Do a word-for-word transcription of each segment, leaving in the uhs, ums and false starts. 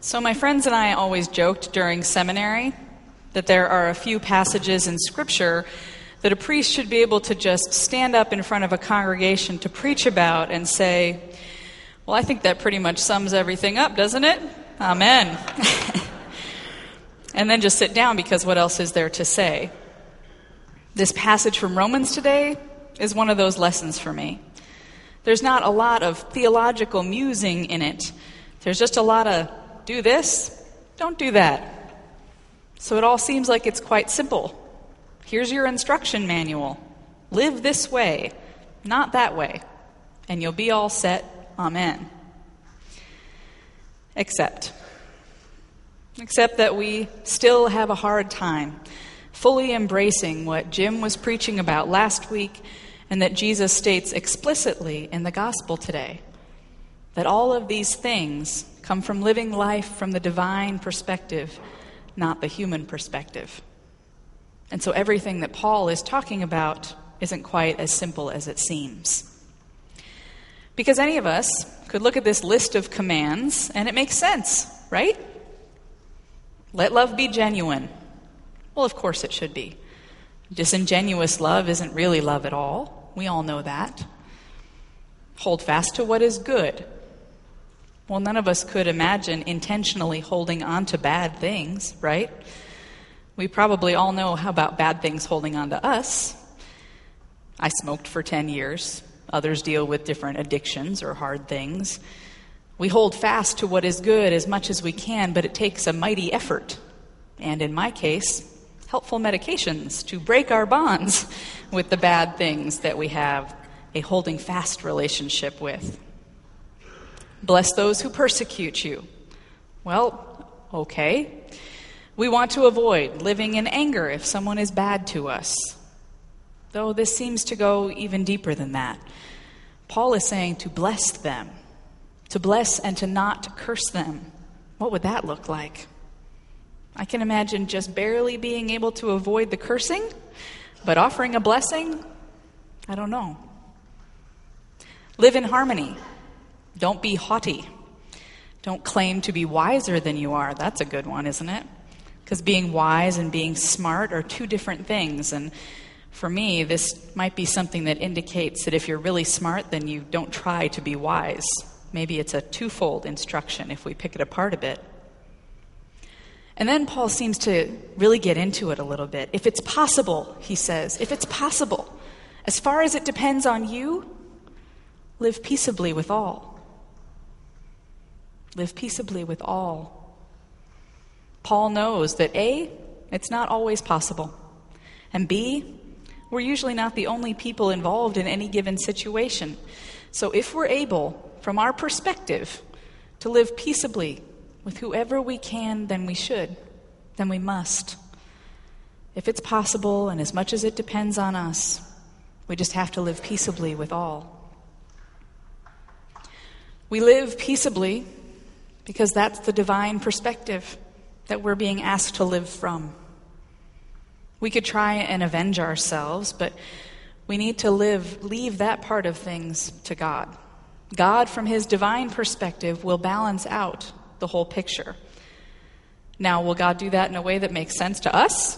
So my friends and I always joked during seminary that there are a few passages in Scripture that a priest should be able to just stand up in front of a congregation to preach about and say, well, I think that pretty much sums everything up, doesn't it? Amen. And then just sit down, because what else is there to say? This passage from Romans today is one of those lessons for me. There's not a lot of theological musing in it. There's just a lot of do this, don't do that. So it all seems like it's quite simple. Here's your instruction manual. Live this way, not that way, and you'll be all set. Amen. Except, except that we still have a hard time fully embracing what Jim was preaching about last week, and that Jesus states explicitly in the gospel today, that all of these things come from living life from the divine perspective, not the human perspective. And so everything that Paul is talking about isn't quite as simple as it seems. Because any of us could look at this list of commands and it makes sense, right? Let love be genuine. Well, of course it should be. Disingenuous love isn't really love at all. We all know that. Hold fast to what is good. Well, none of us could imagine intentionally holding on to bad things, right? We probably all know how about bad things holding on to us. I smoked for ten years. Others deal with different addictions or hard things. We hold fast to what is good as much as we can, but it takes a mighty effort. And in my case, helpful medications to break our bonds with the bad things that we have a holding fast relationship with. Bless those who persecute you. Well, okay. We want to avoid living in anger if someone is bad to us. Though this seems to go even deeper than that. Paul is saying to bless them. To bless and to not curse them. What would that look like? I can imagine just barely being able to avoid the cursing, but offering a blessing? I don't know. Live in harmony. Don't be haughty. Don't claim to be wiser than you are. That's a good one, isn't it? Because being wise and being smart are two different things. And for me, this might be something that indicates that if you're really smart, then you don't try to be wise. Maybe it's a twofold instruction if we pick it apart a bit. And then Paul seems to really get into it a little bit. If it's possible, he says, if it's possible, as far as it depends on you, live peaceably with all. Live peaceably with all. Paul knows that A, it's not always possible. And B, we're usually not the only people involved in any given situation. So if we're able, from our perspective, to live peaceably with whoever we can, then we should, then we must. If it's possible, and as much as it depends on us, we just have to live peaceably with all. We live peaceably because that's the divine perspective that we're being asked to live from. We could try and avenge ourselves, but we need to live, leave that part of things to God. God, from his divine perspective, will balance out the whole picture. Now, will God do that in a way that makes sense to us?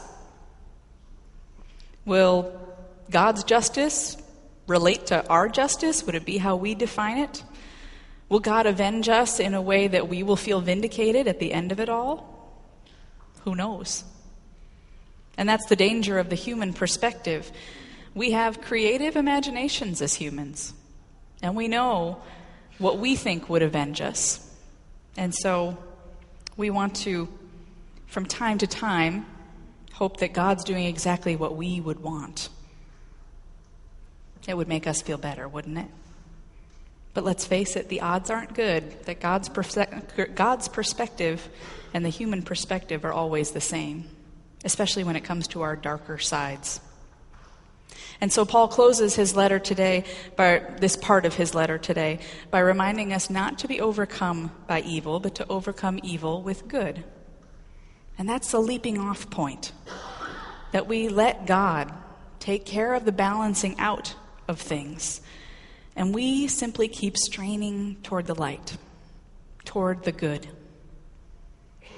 Will God's justice relate to our justice? Would it be how we define it? Will God avenge us in a way that we will feel vindicated at the end of it all? Who knows? And that's the danger of the human perspective. We have creative imaginations as humans, and we know what we think would avenge us. And so we want to, from time to time, hope that God's doing exactly what we would want. It would make us feel better, wouldn't it? But let's face it, the odds aren't good that God's, perse- God's perspective and the human perspective are always the same, especially when it comes to our darker sides. And so Paul closes his letter today, by this part of his letter today, by reminding us not to be overcome by evil, but to overcome evil with good. And that's the leaping off point, that we let God take care of the balancing out of things. And we simply keep straining toward the light, toward the good.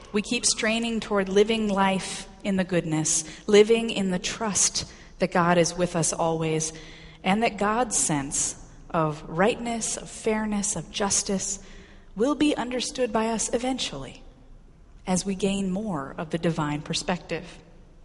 We keep straining toward living life in the goodness, living in the trust that God is with us always, and that God's sense of rightness, of fairness, of justice will be understood by us eventually as we gain more of the divine perspective.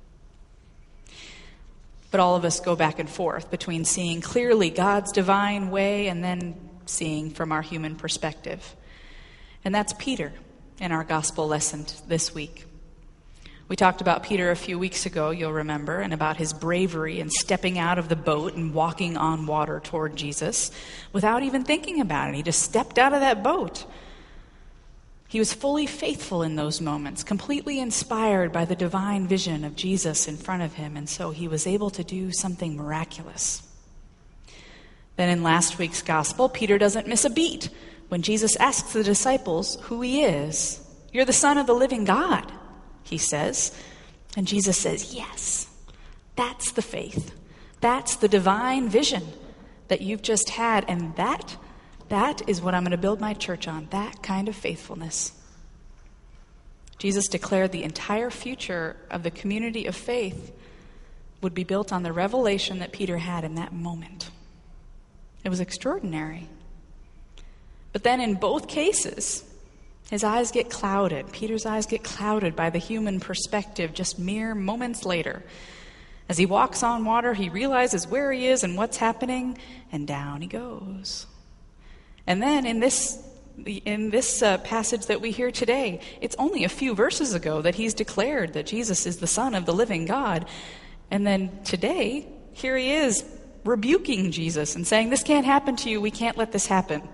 But all of us go back and forth between seeing clearly God's divine way and then seeing from our human perspective. And that's Peter in our gospel lesson this week. We talked about Peter a few weeks ago, you'll remember, and about his bravery in stepping out of the boat and walking on water toward Jesus without even thinking about it. He just stepped out of that boat. He was fully faithful in those moments, completely inspired by the divine vision of Jesus in front of him, and so he was able to do something miraculous. Then in last week's gospel, Peter doesn't miss a beat when Jesus asks the disciples who he is. "You're the Son of the living God," he says. And Jesus says, yes, that's the faith. That's the divine vision that you've just had, and that That is what I'm going to build my church on, that kind of faithfulness. Jesus declared the entire future of the community of faith would be built on the revelation that Peter had in that moment. It was extraordinary. But then in both cases, his eyes get clouded. Peter's eyes get clouded by the human perspective just mere moments later. As he walks on water, he realizes where he is and what's happening, and down he goes. And then in this in this uh, passage that we hear today, it's only a few verses ago that he's declared that Jesus is the Son of the living God. And then today, here he is rebuking Jesus and saying, this can't happen to you. We can't let this happen.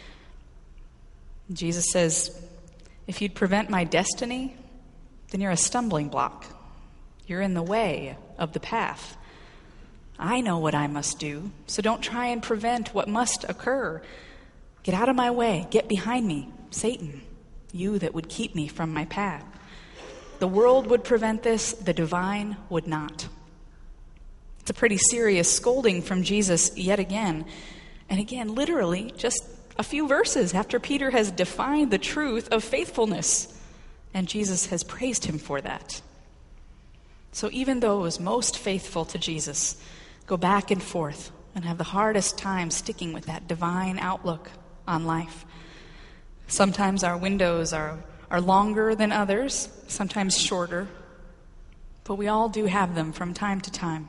Jesus says, if you'd prevent my destiny, then you're a stumbling block. You're in the way of the path. I know what I must do, so don't try and prevent what must occur. Get out of my way. Get behind me, Satan, you that would keep me from my path. The world would prevent this, the divine would not. It's a pretty serious scolding from Jesus yet again. And again, literally, just a few verses after Peter has defined the truth of faithfulness. And Jesus has praised him for that. So even those most faithful to Jesus go back and forth and have the hardest time sticking with that divine outlook on life. Sometimes our windows are, are longer than others, sometimes shorter, but we all do have them from time to time.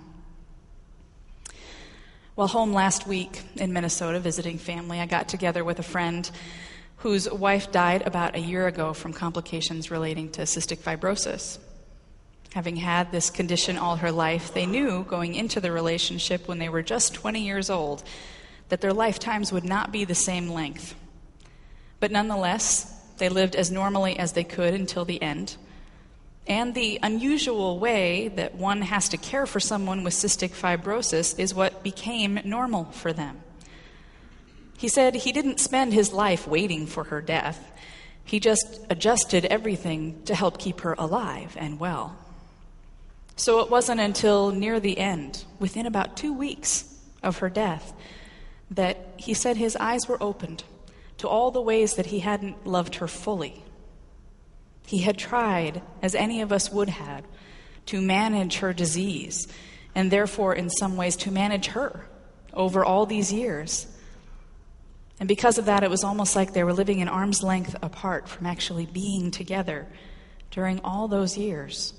While home last week in Minnesota visiting family, I got together with a friend whose wife died about a year ago from complications relating to cystic fibrosis. Having had this condition all her life, they knew going into the relationship when they were just twenty years old that their lifetimes would not be the same length. But nonetheless, they lived as normally as they could until the end. And the unusual way that one has to care for someone with cystic fibrosis is what became normal for them. He said he didn't spend his life waiting for her death. He just adjusted everything to help keep her alive and well. So it wasn't until near the end, within about two weeks of her death, that he said his eyes were opened to all the ways that he hadn't loved her fully. He had tried, as any of us would have, to manage her disease, and therefore in some ways to manage her over all these years. And because of that, it was almost like they were living an arm's length apart from actually being together during all those years.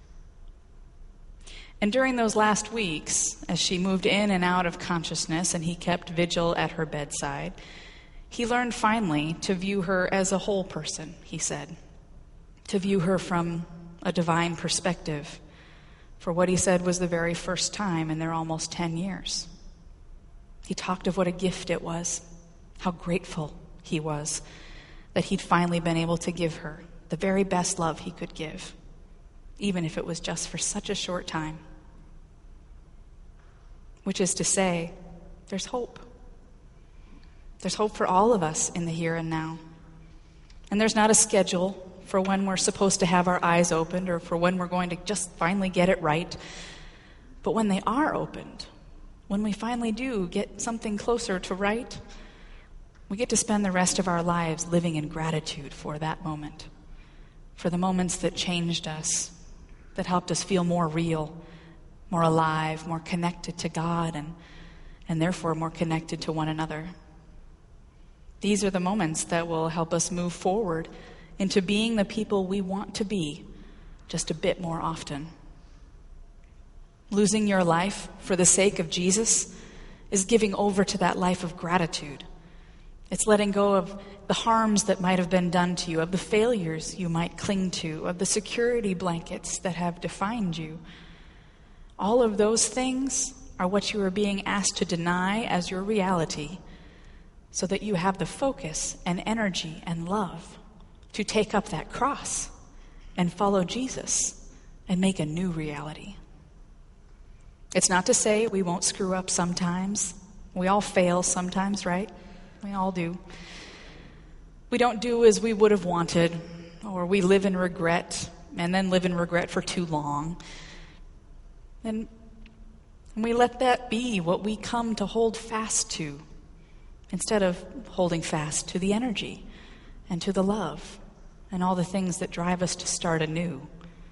And during those last weeks, as she moved in and out of consciousness and he kept vigil at her bedside, he learned finally to view her as a whole person, he said, to view her from a divine perspective, for what he said was the very first time in their almost ten years. He talked of what a gift it was, how grateful he was that he'd finally been able to give her the very best love he could give, even if it was just for such a short time. Which is to say, there's hope. There's hope for all of us in the here and now. And there's not a schedule for when we're supposed to have our eyes opened or for when we're going to just finally get it right. But when they are opened, when we finally do get something closer to right, we get to spend the rest of our lives living in gratitude for that moment. for the moments that changed us, that helped us feel more real, more alive, more connected to God, and, and therefore more connected to one another. These are the moments that will help us move forward into being the people we want to be just a bit more often. Losing your life for the sake of Jesus is giving over to that life of gratitude. It's letting go of the harms that might have been done to you, of the failures you might cling to, of the security blankets that have defined you. All of those things are what you are being asked to deny as your reality, so that you have the focus and energy and love to take up that cross and follow Jesus and make a new reality. It's not to say we won't screw up sometimes. We all fail sometimes, right? We all do. We don't do as we would have wanted, or we live in regret and then live in regret for too long. And we let that be what we come to hold fast to, instead of holding fast to the energy and to the love and all the things that drive us to start anew.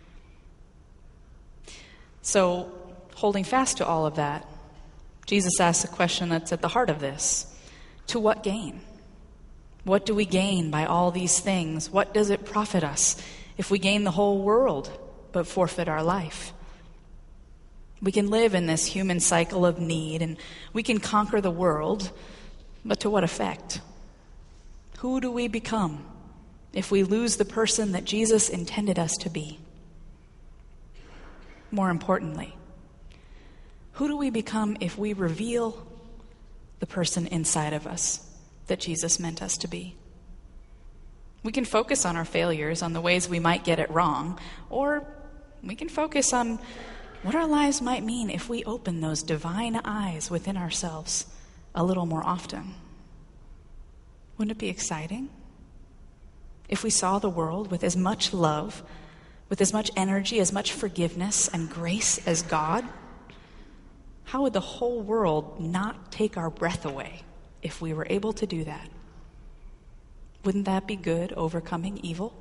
So, holding fast to all of that, Jesus asks a question that's at the heart of this. To what gain? What do we gain by all these things? What does it profit us if we gain the whole world but forfeit our life? We can live in this human cycle of need, and we can conquer the world, but to what effect? Who do we become if we lose the person that Jesus intended us to be? More importantly, who do we become if we reveal the person inside of us that Jesus meant us to be? We can focus on our failures, on the ways we might get it wrong, or we can focus on what our lives might mean if we open those divine eyes within ourselves a little more often. Wouldn't it be exciting if we saw the world with as much love, with as much energy, as much forgiveness and grace as God? How would the whole world not take our breath away if we were able to do that? Wouldn't that be good, overcoming evil?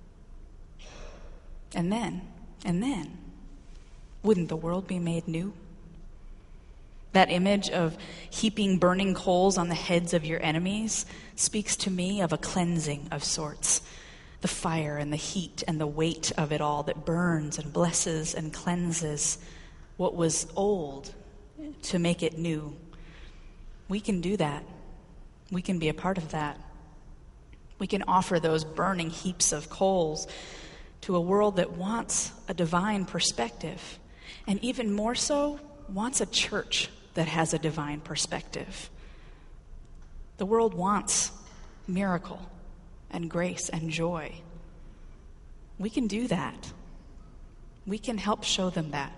And then, and then, wouldn't the world be made new? That image of heaping burning coals on the heads of your enemies speaks to me of a cleansing of sorts. The fire and the heat and the weight of it all that burns and blesses and cleanses what was old to make it new. We can do that. We can be a part of that. We can offer those burning heaps of coals to a world that wants a divine perspective, and even more so, wants a church that has a divine perspective. The world wants miracle and grace and joy. We can do that. We can help show them that.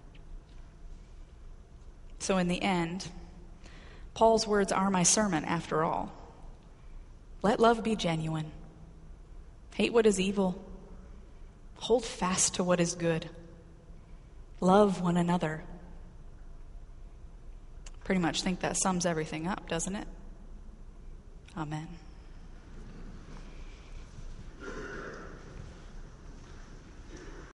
So in the end, Paul's words are my sermon after all. Let love be genuine. Hate what is evil. Hold fast to what is good. Love one another. Pretty much think that sums everything up, doesn't it? Amen.